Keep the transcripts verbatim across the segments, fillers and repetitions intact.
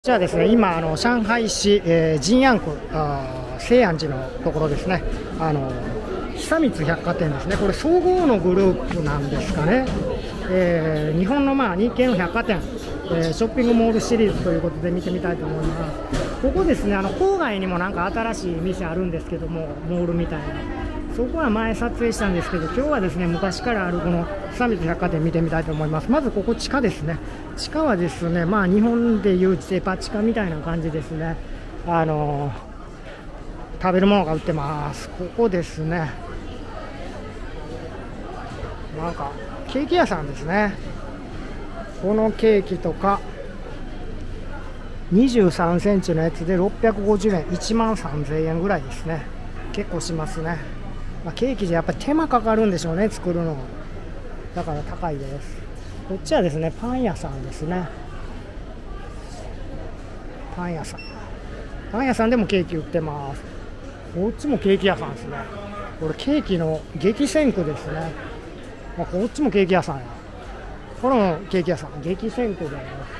じゃあですね、今あの上海市、えー、仁安区西安寺のところですね、あの久光百貨店ですね、これ総合のグループなんですかね、えー、日本のまあ日系の百貨店、えー、ショッピングモールシリーズということで見てみたいと思います。ここですね、あの郊外にもなんか新しい店あるんですけども、モールみたいな、そこは前撮影したんですけど、今日はですね昔からあるこの久光百貨店見てみたいと思います。まずここ地下ですね。地下はですね、まあ日本でいうデパ地下みたいな感じですね。あのー、食べるものが売ってます。ここですね。なんかケーキ屋さんですね。このケーキとかにじゅうさんセンチのやつでろっぴゃくごじゅうえん、いちまんさんぜんえんぐらいですね。結構しますね。まあ、ケーキじゃやっぱり手間かかるんでしょうね、作るの。だから高いです。こっちはですね、パン屋さんですね。パン屋さん。パン屋さんでもケーキ売ってます。こっちもケーキ屋さんですね。これケーキの激戦区ですね。まあ、こっちもケーキ屋さんや。これもケーキ屋さん。激戦区で。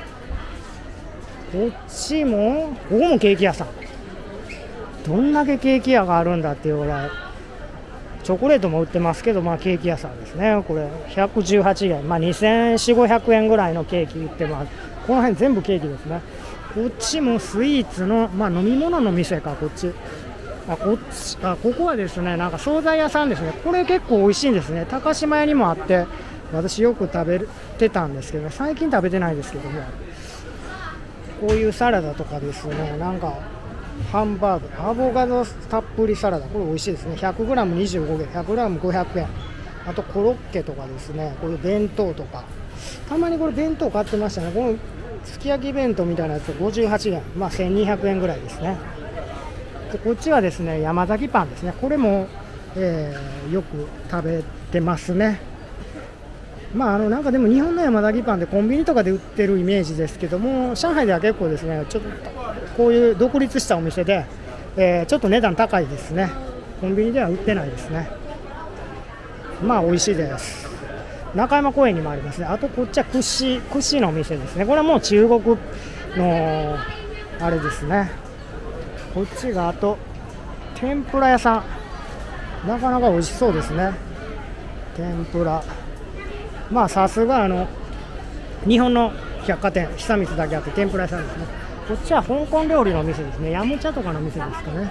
こっちも、ここもケーキ屋さん。どんだけケーキ屋があるんだっていうぐらい。チョコレートも売ってますけど、まあ、ケーキ屋さんですね。これひゃくじゅうはちえん、まあ、にせんよんひゃくごひゃくえんぐらいのケーキ売ってます。この辺全部ケーキですね。こっちもスイーツの、まあ、飲み物の店か、こっち。あ、こっち、あ、ここはですね、なんか惣菜屋さんですね。これ結構美味しいんですね。高島屋にもあって、私よく食べてたんですけど、ね、最近食べてないですけども、こういうサラダとかですね、なんか、ハンバーグ、アボカドたっぷりサラダ、これ美味しいですね。ひゃくグラムにじゅうごえん、ひゃくグラムごひゃくえん。あとコロッケとかですね、こういう弁当とか。たまにこれ弁当買ってましたね。このすき焼き弁当みたいなやつごじゅうはちえん、まあせんにひゃくえんぐらいですね。でこっちはですね、山崎パンですね。これも、えー、よく食べてますね。まあ、あのなんかでも日本の山崎パンでコンビニとかで売ってるイメージですけども、上海では結構ですね、ちょっとこういう独立したお店で、えー、ちょっと値段高いですね。コンビニでは売ってないですね。まあ美味しいです。中山公園にもありますね。あとこっちは串串のお店ですね。これはもう中国のあれですね。こっちがあと天ぷら屋さん、なかなか美味しそうですね。天ぷら、まあさすがあの日本の百貨店久光だけあって天ぷら屋さんですね。こっちは香港料理の店ですね。ヤムチャとかの店ですかね。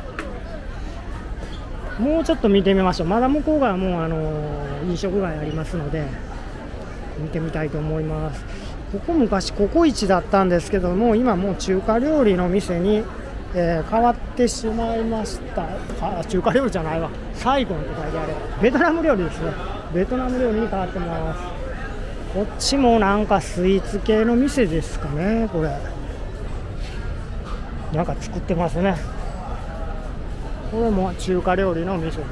もうちょっと見てみましょう。まだ向こう側もうあの飲食街ありますので見てみたいと思います。ここ昔ココイチだったんですけども、今もう中華料理の店に、えー、変わってしまいました。あ、中華料理じゃないわ、サイゴンって書いてあれベトナム料理ですね。ベトナム料理に変わってます。こっちもなんかスイーツ系の店ですかね。これなんか作ってますね。これも中華料理の店です。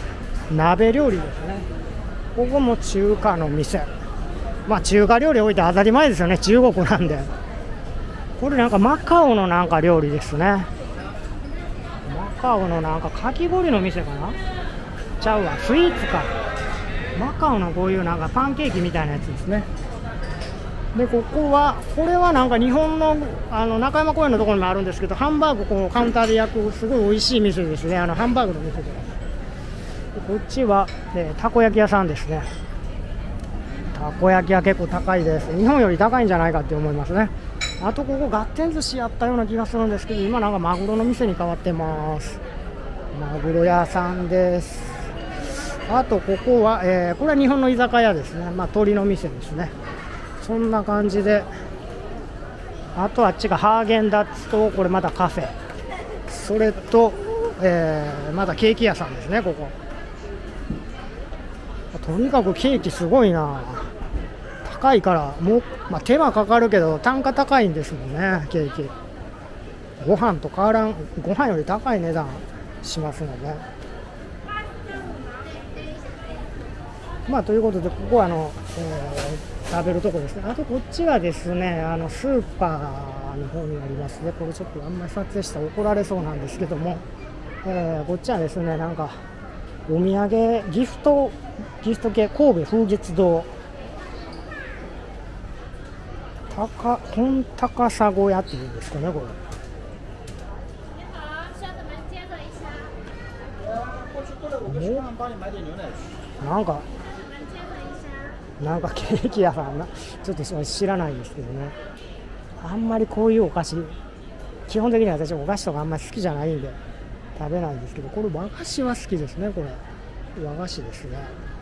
鍋料理ですね。ここも中華の店。まあ中華料理置いて当たり前ですよね、中国なんで。これなんかマカオのなんか料理ですね。マカオのなんかかき氷の店かな、ちゃうわ、スイーツか。マカオのこういうなんかパンケーキみたいなやつですね。でここはこれはなんか日本のあの中山公園のところにもあるんですけど、ハンバーグこうカウンターで焼くすごい美味しい店ですね。あのハンバーグの店で。でこっちは、えー、たこ焼き屋さんですね。たこ焼きは結構高いです。日本より高いんじゃないかって思いますね。あとここガッテン寿司やったような気がするんですけど、今なんかマグロの店に変わってます。マグロ屋さんです。あとここは、えー、これは日本の居酒屋ですね。まあ鳥の店ですね。そんな感じで、あとあっちがハーゲンダッツと、これまたカフェ、それと、えー、またケーキ屋さんですね。こことにかくケーキすごいな、高いからもう、まあ、手間かかるけど単価高いんですもんね。ケーキご飯と変わらん、ご飯より高い値段しますので、まあということで、ここはあの、えー食べるとこですね。あとこっちはですね、あのスーパーの方にありますね。これちょっとあんまり撮影したら怒られそうなんですけども、えー、こっちはですね、なんかお土産ギフトギフト系神戸風月堂高本高砂屋っていうんですかね、これ。なんかなんかケーキ屋さんな、ちょっと知らないですけどね。あんまりこういうお菓子、基本的には私お菓子とかあんまり好きじゃないんで食べないんですけど、これ和菓子は好きですね。これ和菓子ですね。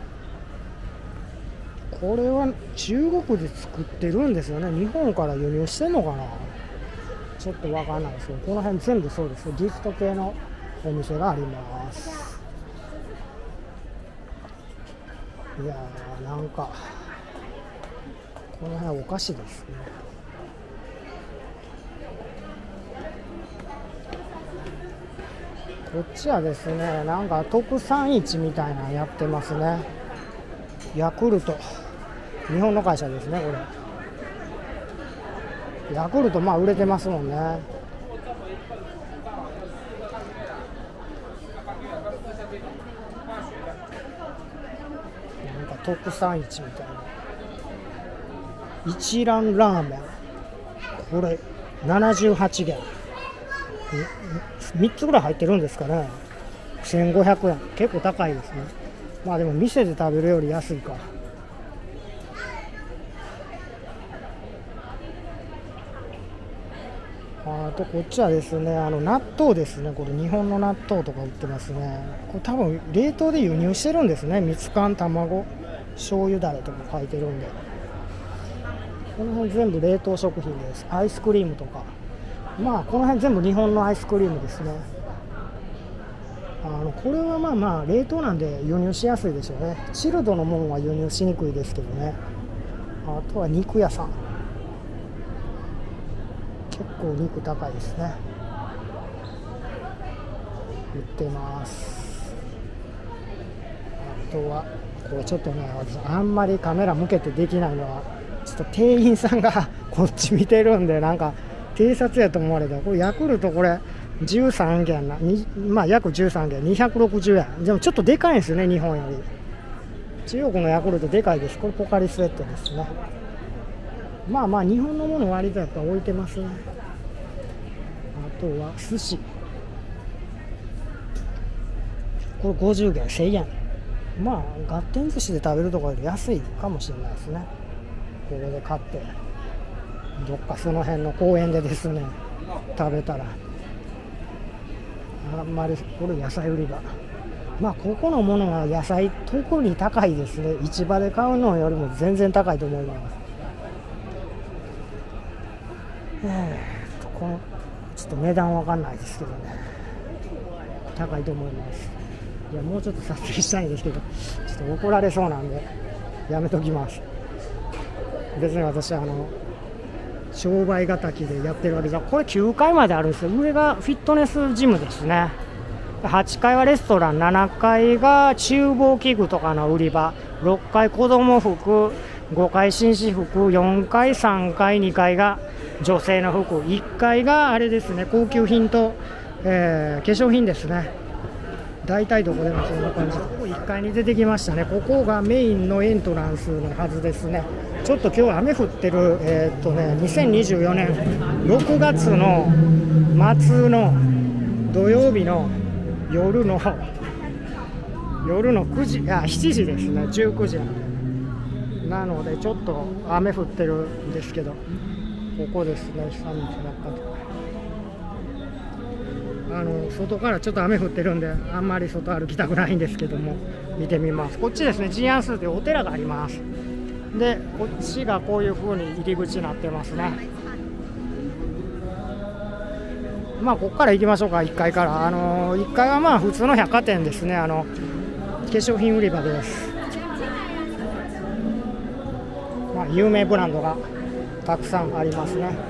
これは中国で作ってるんですよね。日本から輸入してんのかな、ちょっとわかんないですけど、この辺全部そうです。ギフト系のお店があります。いやー、なんかこの辺お菓子ですね。こっちはですね、なんか特産市みたいなのやってますね。ヤクルト、日本の会社ですね。これヤクルト、まあ売れてますもんね。なんか特産市みたいな。一蘭ラーメン、これななじゅうはちげん、みっつぐらい入ってるんですかね。せんごひゃくえん、結構高いですね。まあでも店で食べるより安いか。あとこっちはですね、あの納豆ですね。これ日本の納豆とか売ってますね。これ多分冷凍で輸入してるんですね。蜜柑、卵、醤油だれとか書いてるんで、この辺全部冷凍食品です。アイスクリームとか、まあこの辺全部日本のアイスクリームですね。あのこれはまあまあ冷凍なんで輸入しやすいでしょうね。チルドのものは輸入しにくいですけどね。あとは肉屋さん、結構肉高いですね。売ってます。あとはこれちょっとね、私あんまりカメラ向けてできないのは、ちょっと店員さんがこっち見てるんで、なんか偵察やと思われた。これヤクルト、これじゅうさんげんな、まあ約じゅうさんげん、にひゃくろくじゅうえん。でもちょっとでかいんですよね、日本より。中国のヤクルトでかいです。これポカリスエットですね。まあまあ日本のもの割とやっぱ置いてますね。あとは寿司、これごじゅうげん、せんえん。まあガッテン寿司で食べるところより安いかもしれないですね。ここで買ってどっかその辺の公園でですね食べたら、あんまり。これ野菜売り場、まあここのものは野菜特に高いですね。市場で買うのよりも全然高いと思います。えー、とこのちょっと値段わかんないですけどね、高いと思います。いや、もうちょっと撮影したいんですけど、ちょっと怒られそうなんでやめときます。別に私あの商売敵でやってるわけじゃ、これきゅうかいまであるんですよ。上がフィットネスジムですね。はちかいはレストラン、ななかいが厨房器具とかの売り場、ろっかい子供服、ごかい紳士服、よんかい、さんかい、にかいが女性の服、いっかいがあれですね、高級品と、えー、化粧品ですね。大体どこでもそんな感じ。ここいっかいに出てきましたね。ここがメインのエントランスのはずですね。ちょっと今日雨降ってる、えーっとね、にせんにじゅうよねんろくがつの末の土曜日の夜の夜のくじ、あ、しちじですね。じゅうくじなのでちょっと雨降ってるんですけど、ここですね。さんびゃくとかあの外からちょっと雨降ってるんであんまり外歩きたくないんですけども、見てみます。こっちですね、ジアンスーというお寺があります。でこっちがこういう風に入り口になってますね。まあここから行きましょうか。いっかいから、あのいっかいはまあ普通の百貨店ですね。あの化粧品売り場です。まあ有名ブランドがたくさんありますね。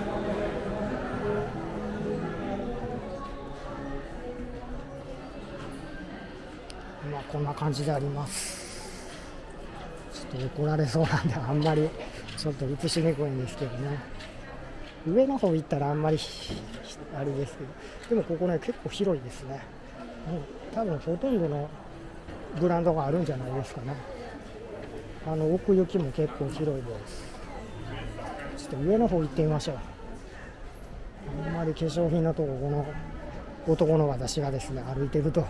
まあこんな感じであります。ちょっと怒られそうなんであんまりちょっと映しにくいんですけどね。上の方行ったらあんまりあれですけど、でもここね結構広いですね。うん、多分ほとんどのブランドがあるんじゃないですかね。あの奥行きも結構広いです。 ちょっと上の方行ってみましょう。あんまり化粧品のとこ、この男の私がですね歩いてると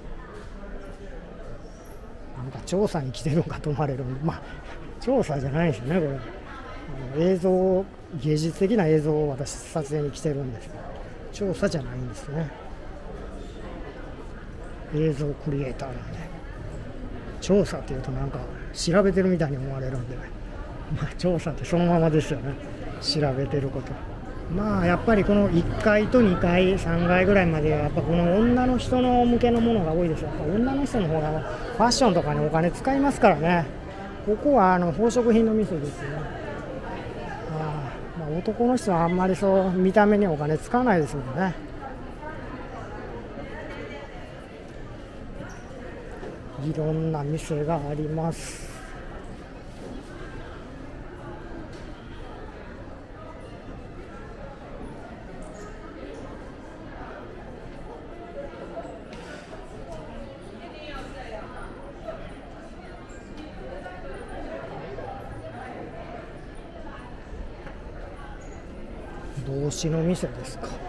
なんか調査に来てるんかと思われるんで、まあ調査じゃないですよね、これ。あの映像、芸術的な映像を私撮影に来てるんですけど、調査じゃないんですね。映像クリエイターなんで、調査っていうとなんか調べてるみたいに思われるんで、まあ調査ってそのままですよね、調べてること。まあやっぱりこのいっかいとにかいさんがいぐらいまではやっぱこの女の人の向けのものが多いですよ。やっぱ女の人の方がファッションとかにお金使いますからね。ここはあの宝飾品の店ですね。あ、まあ、男の人はあんまりそう見た目にお金使わないですもんね。いろんな店があります。帽子の店ですか。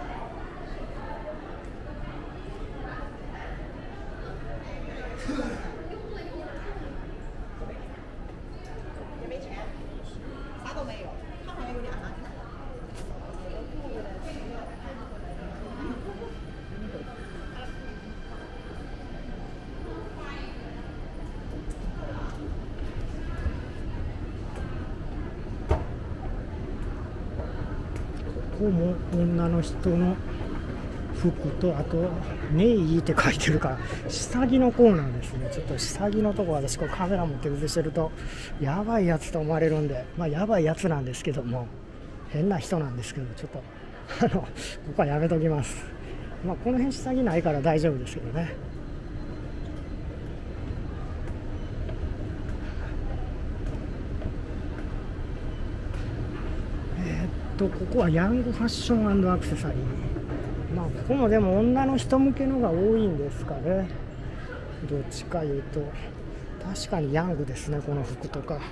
ここも女の人の服と、あとネイって書いてるから下着のコーナーですね。ちょっと下着のとこ、私こうカメラ持って映してるとやばいやつと思われるんで、まあやばいやつなんですけども、変な人なんですけど、ちょっとあのここはやめときます。まあこの辺下着ないから大丈夫ですけどね。ここはヤングファッション&アクセサリー。まあここもでも女の人向けのが多いんですかね。どっちかいうと確かにヤングですね、この服とか。あ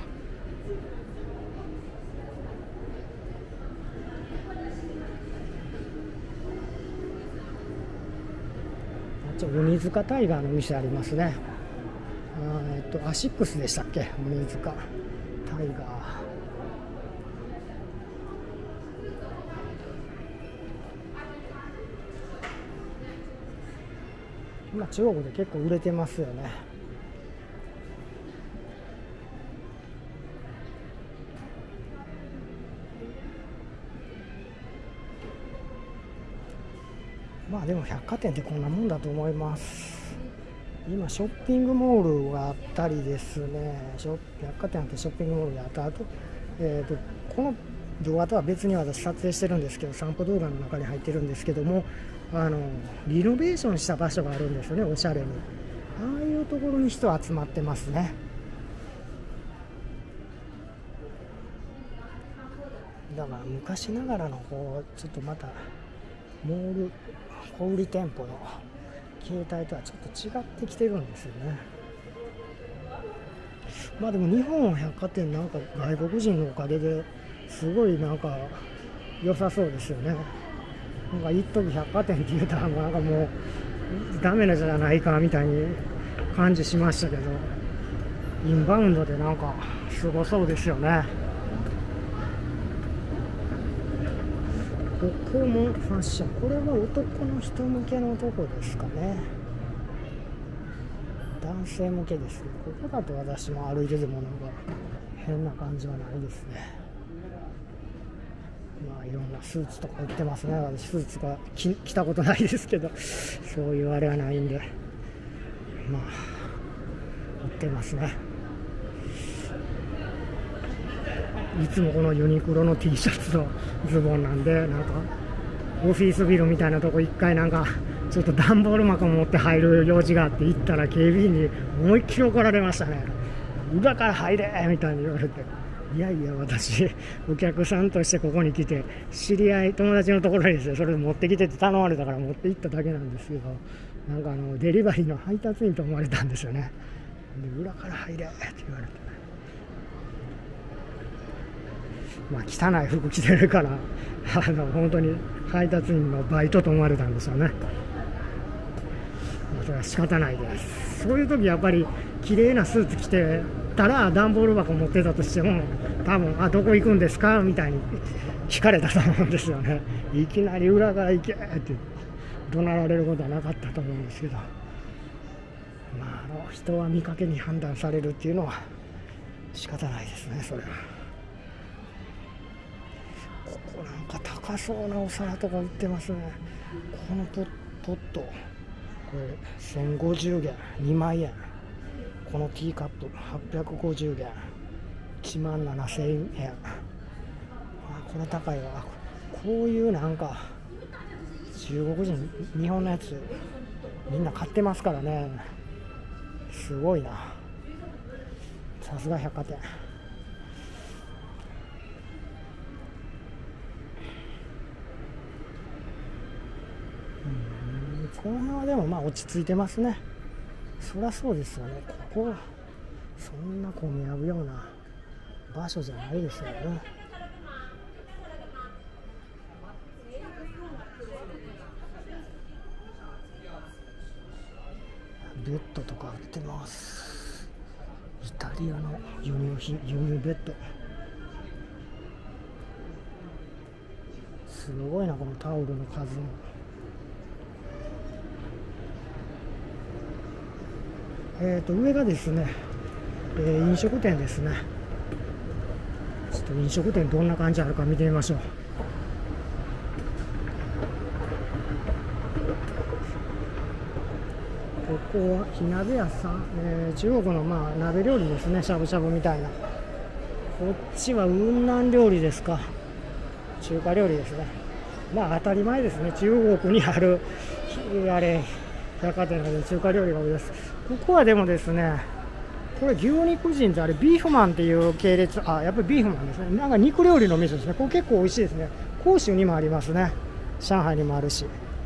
っち鬼塚タイガーの店ありますね。あえっとアシックスでしたっけ、鬼塚タイガー。今中国で結構売れてますよね。まあでも百貨店ってこんなもんだと思います。今ショッピングモールがあったりですね、ショ百貨店あってショッピングモールがあった後、えーとこの動画とは別に私撮影してるんですけど、散歩動画の中に入ってるんですけども、あのリノベーションした場所があるんですよね、おしゃれに。ああいうところに人集まってますね。だから昔ながらのこうちょっとまたモール小売店舗の形態とはちょっと違ってきてるんですよね。まあでも日本百貨店なんか外国人のおかげですごいなんか良さそうですよね。なんか一時百貨店って言うたらなんかもうダメなじゃないかみたいに感じしましたけど、インバウンドでなんかすごそうですよね。ここもファッション、これは男の人向けのとこですかね。男性向けですね。ここだと私も歩いててもなんか変な感じはないですね。まあいろんなスーツとか売ってますね。私スーツが着、着たことないですけど、そういうあれはないんで、まあ売ってますね。いつもこのユニクロの T シャツとズボンなんで、なんかオフィスビルみたいなとこ一回なんかちょっと段ボール箱持って入る用事があって行ったら警備員に思いっきり怒られましたね。裏から入れみたいに言われて、いやいや私お客さんとしてここに来て知り合い友達のところにですね、それで持ってきてって頼まれたから持って行っただけなんですけど、なんかあのデリバリーの配達員と思われたんですよね。で裏から入れって言われて、 まあ、汚い服着てるからあの本当に配達員のバイトと思われたんでしょうね。それは仕方ないです。そういう時やっぱり綺麗なスーツ着てたら段ボール箱持ってたとしても多分あどこ行くんですかみたいに聞かれたと思うんですよね。いきなり裏から行けって怒鳴られることはなかったと思うんですけど、まあ、あの人は見かけに判断されるっていうのは仕方ないですね。それはここなんか高そうなお皿とか売ってますね。このポッポットこれせんごじゅうげんにまんえん、このティーカップはっぴゃくごじゅうげんいちまんななせんえん、あこれ高いわ。こういうなんか中国人日本のやつみんな買ってますからね。すごいな、さすが百貨店。この辺はでもまあ落ち着いてますね。そりゃそうですよね。ここそんな混み合うような場所じゃないですよね。ベッドとか売ってます。イタリアの輸入品、輸入ベッド。すごいな、このタオルの数も。えーと上がですね、えー、飲食店ですね。ちょっと飲食店どんな感じあるか見てみましょう。ここは火鍋屋さん、えー、中国のまあ鍋料理ですね。しゃぶしゃぶみたいな。こっちは雲南料理ですか。中華料理ですね。まあ当たり前ですね。中国にあるあれ百貨店で中華料理が多いです。ここはでもですね、これ牛肉人ってあれビーフマンっていう系列、あやっぱりビーフマンですね。なんか肉料理の店ですね。これ結構美味しいですね。広州にもありますね。上海にもあるし、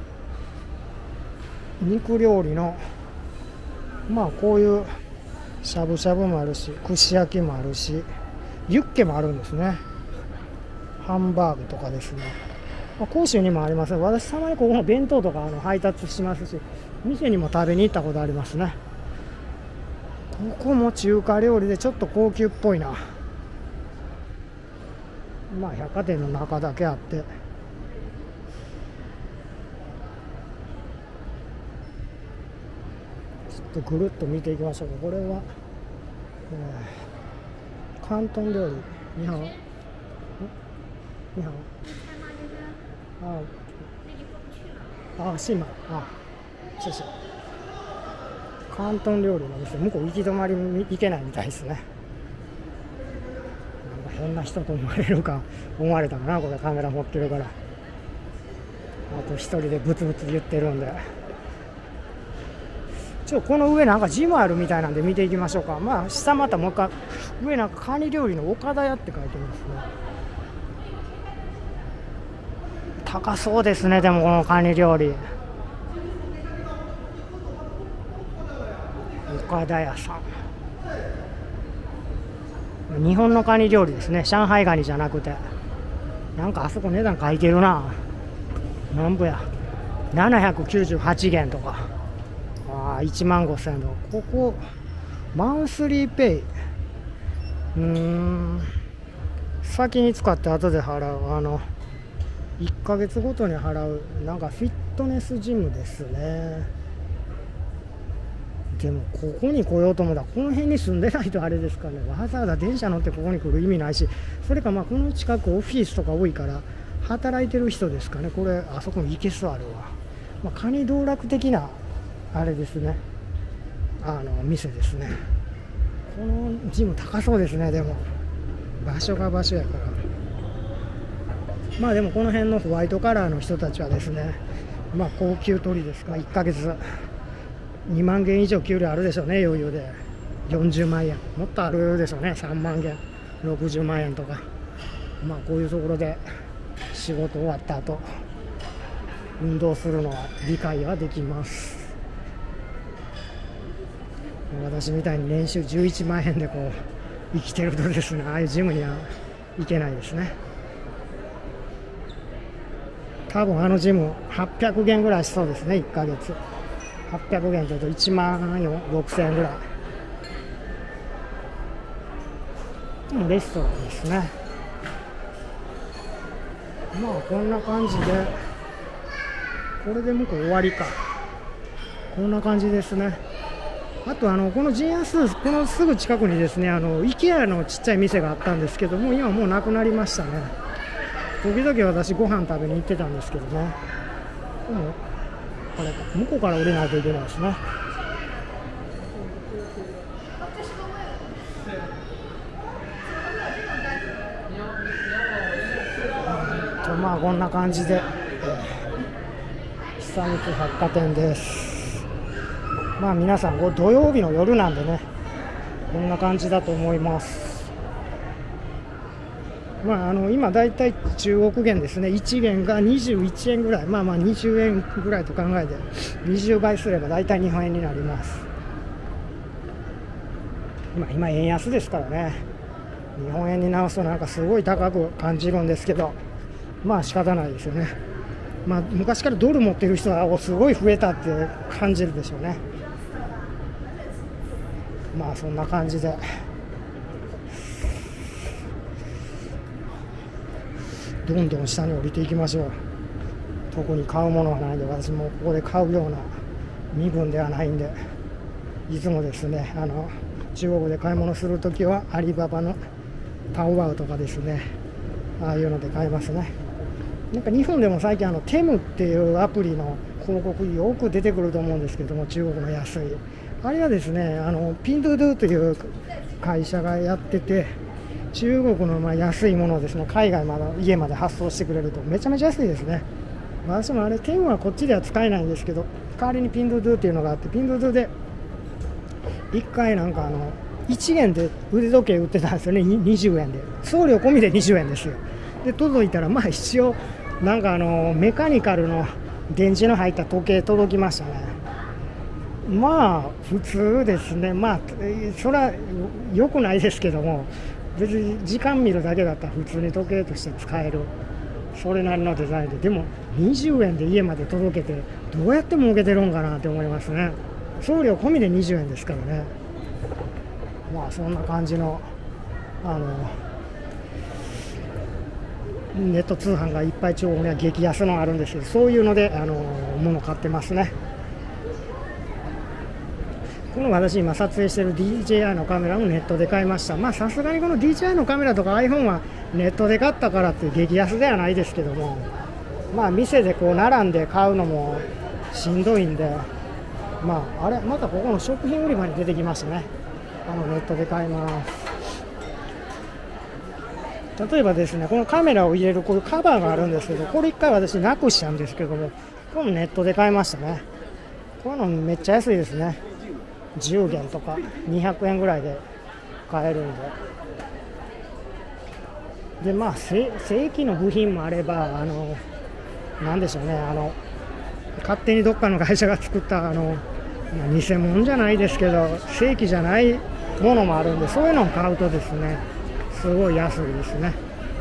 肉料理のまあこういうしゃぶしゃぶもあるし、串焼きもあるし、ユッケもあるんですね。ハンバーグとかですね。まあ、広州にもあります。私たまにここの弁当とかあの配達しますし、店にも食べに行ったことありますね。ここも中華料理でちょっと高級っぽいな。まあ百貨店の中だけあって、ちょっとぐるっと見ていきましょうか。これは、えー、広東料理。にはおにはおああシーマあ謝謝。広東料理の店、向こう行き止まりに行けないみたいですね。なんか変な人と思われるか思われたかな、これカメラ持ってるから。あと一人でブツブツ言ってるんで、ちょこの上なんかジムあるみたいなんで見ていきましょうか。まあ下またもう一回上なんかカニ料理の岡田屋って書いてますね。高そうですね。でもこのカニ料理、岡田屋さん、日本のカニ料理ですね。上海ガニじゃなくて、なんかあそこ値段書いてるな。なんぼやななひゃくきゅうじゅうはちげんとか、あいちまんごせんえんとか。ここマンスリーペイ、うーん先に使って後で払う、あのいっかげつごとに払うなんかフィットネスジムですね。でもここに来ようと思ったらこの辺に住んでないとあれですかね。わざわざ電車乗ってここに来る意味ないし、それかまあこの近くオフィスとか多いから働いてる人ですかね。これあそこに行けそうあるわ。まあ、カニ道楽的なあれですね、あの店ですね。このジム高そうですね。でも場所が場所やから、まあでもこの辺のホワイトカラーの人たちはですね、まあ高級取りですか。いっかげつにまんげん以上給料あるでしょうね、余裕で。よんじゅうまんえんもっとあるでしょうね。さんまんげんろくじゅうまんえんとか。まあこういうところで仕事終わった後運動するのは理解はできます。私みたいに年収じゅういちまんえんでこう生きてるとですね、ああいうジムには行けないですね。多分あのジムはっぴゃくげんぐらいしそうですね。いっかげつはっぴゃくげんというといちまんろくせんえんぐらい。でもレストランですね。まあこんな感じで、これで向こう終わりか。こんな感じですね。あとあのこのジンアス、このすぐ近くにですね、あの IKEA のちっちゃい店があったんですけども、今もうなくなりましたね。時々私ご飯食べに行ってたんですけどね。でもこれ向こうから降りないといけないですね。とまあこんな感じで、えー、久光百貨店です。まあ皆さんこれ土曜日の夜なんでね、こんな感じだと思います。まあ、あの今だいたい中国元ですね、いちげんがにじゅういちえんぐらい、まあまあにじゅうえんぐらいと考えてにじゅうばいすればだいたい日本円になります。まあ、今円安ですからね、日本円に直すとなんかすごい高く感じるんですけど、まあ仕方ないですよね。まあ、昔からドル持ってる人はすごい増えたって感じるでしょうね。まあそんな感じで。どんどん下に降りていきましょう。特に買うものはないんで、私もここで買うような身分ではないんで、いつもですね、あの中国で買い物するときはアリババのタオバオとかですね、ああいうので買いますね。なんか日本でも最近あのテムっていうアプリの広告よく出てくると思うんですけども、中国の安いあれはですね、あのピンドゥドゥという会社がやってて、中国のまあ安いものをですね、海外まで家まで発送してくれるとめちゃめちゃ安いですね。私もあれテムはこっちでは使えないんですけど、代わりにピンドゥドゥっていうのがあって、ピンドゥドゥでいっかいなんかあのいちげんで腕時計売ってたんですよね。にじゅうえんで、送料込みでにじゅうえんですよ。で届いたらまあ一応なんかあのメカニカルの電池の入った時計届きましたね。まあ普通ですね。まあそれは良くないですけども、別に時間見るだけだったら普通に時計として使える、それなりのデザインで、でもにじゅうえんで家まで届けてどうやって儲けてるんかなって思いますね。送料込みでにじゅうえんですからね。まあそんな感じのあのネット通販がいっぱい中国には激安のあるんですけど、そういうのであの物買ってますね。この私今撮影している ディージェーアイ のカメラもネットで買いました。まあさすがにこの ディージェーアイ のカメラとか iPhone はネットで買ったからって激安ではないですけども、まあ店でこう並んで買うのもしんどいんで、まああれまたここの食品売り場に出てきましたね。あのネットで買います。例えばですね、このカメラを入れるこういうカバーがあるんですけど、これいっかい私なくしたんですけども、これもネットで買いましたね。こういうのめっちゃ安いですね。じゅうげんとかにひゃくえんぐらいで買えるんで。でまあ正規の部品もあれば、あのなんでしょうね、あの勝手にどっかの会社が作ったあの偽物じゃないですけど正規じゃないものもあるんで、そういうのを買うとですねすごい安いですね。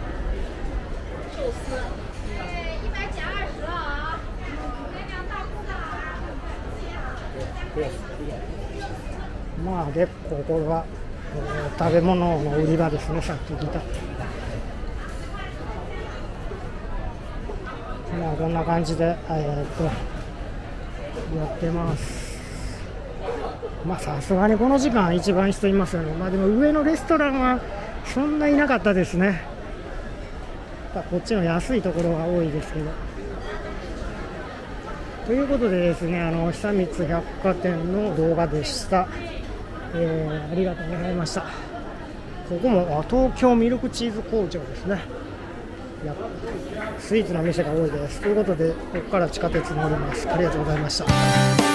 まあ結構これは食べ物の売り場ですね。さっき聞いた。まあこんな感じで、えー、っとやってます。まあさすがにこの時間一番人いますよね。まあでも上のレストランはそんないなかったですね。こっちの安いところが多いですけど。ということでですね、あの久光百貨店の動画でした。えー、ありがとうございました。ここも東京ミルクチーズ工場ですね。やスイーツの店が多いです。ということでここから地下鉄に乗ります。ありがとうございました。